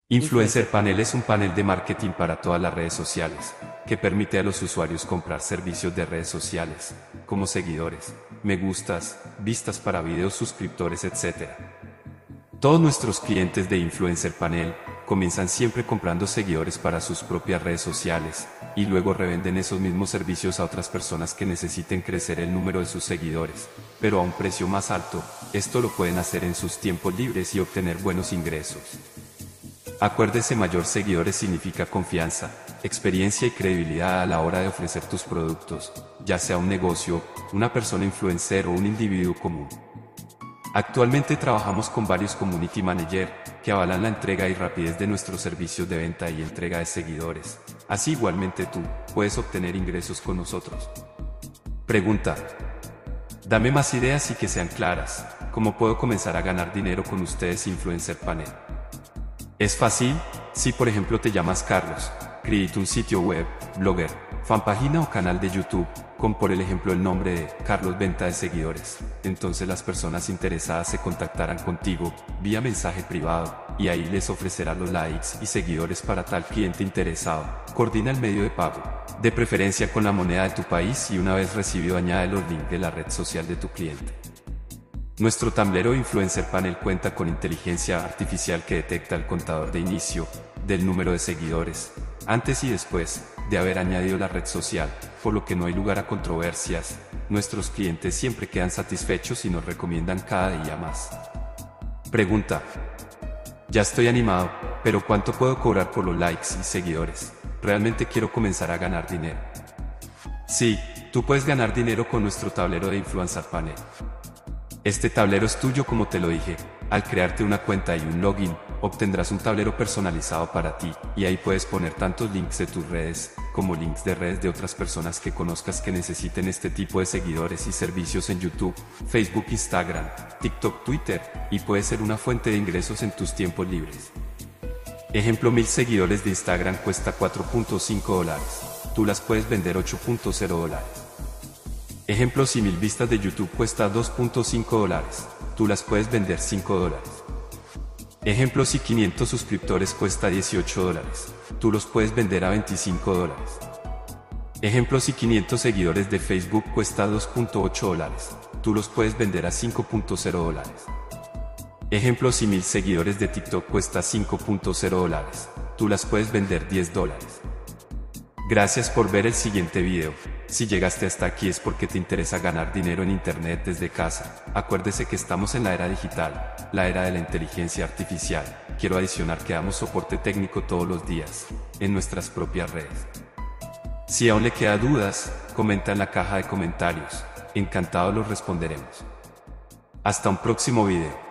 Influencer Panel es un panel de marketing para todas las redes sociales, que permite a los usuarios comprar servicios de redes sociales, como seguidores, me gustas, vistas para videos, suscriptores, etc. Todos nuestros clientes de Influencer Panel comienzan siempre comprando seguidores para sus propias redes sociales, y luego revenden esos mismos servicios a otras personas que necesiten crecer el número de sus seguidores, pero a un precio más alto. Esto lo pueden hacer en sus tiempos libres y obtener buenos ingresos. Acuérdese, mayor seguidores significa confianza, experiencia y credibilidad a la hora de ofrecer tus productos, ya sea un negocio, una persona influencer o un individuo común. Actualmente trabajamos con varios community manager que avalan la entrega y rapidez de nuestros servicios de venta y entrega de seguidores. Así igualmente tú puedes obtener ingresos con nosotros. Pregunta: dame más ideas y que sean claras. ¿Cómo puedo comenzar a ganar dinero con ustedes, Influencer Panel? ¿Es fácil? Si por ejemplo te llamas Carlos, créate un sitio web, blogger, fanpágina o canal de YouTube, con por el ejemplo el nombre de Carlos Venta de Seguidores. Entonces las personas interesadas se contactarán contigo vía mensaje privado, y ahí les ofrecerás los likes y seguidores para tal cliente interesado. Coordina el medio de pago, de preferencia con la moneda de tu país, y una vez recibido añade los links de la red social de tu cliente. Nuestro tablero Influencer Panel cuenta con inteligencia artificial que detecta el contador de inicio del número de seguidores, antes y después de haber añadido la red social, por lo que no hay lugar a controversias. Nuestros clientes siempre quedan satisfechos y nos recomiendan cada día más. Pregunta: ya estoy animado, pero ¿cuánto puedo cobrar por los likes y seguidores? Realmente quiero comenzar a ganar dinero. Sí, tú puedes ganar dinero con nuestro tablero de Influencer Panel. Este tablero es tuyo, como te lo dije. Al crearte una cuenta y un login, obtendrás un tablero personalizado para ti, y ahí puedes poner tantos links de tus redes, como links de redes de otras personas que conozcas que necesiten este tipo de seguidores y servicios en YouTube, Facebook, Instagram, TikTok, Twitter, y puede ser una fuente de ingresos en tus tiempos libres. Ejemplo: 1000 seguidores de Instagram cuesta $4.5. Tú las puedes vender $8.0. Ejemplo: si 1000 vistas de YouTube cuesta $2.5, tú las puedes vender $5. Ejemplo: si 500 suscriptores cuesta $18, tú los puedes vender a $25. Ejemplo: si 500 seguidores de Facebook cuesta $2.8, tú los puedes vender a $5.0. Ejemplo: si 1000 seguidores de TikTok cuesta $5.0, tú las puedes vender $10. Gracias por ver el siguiente video. Si llegaste hasta aquí es porque te interesa ganar dinero en internet desde casa. Acuérdese que estamos en la era digital, la era de la inteligencia artificial. Quiero adicionar que damos soporte técnico todos los días, en nuestras propias redes. Si aún le quedan dudas, comenta en la caja de comentarios. Encantado los responderemos. Hasta un próximo video.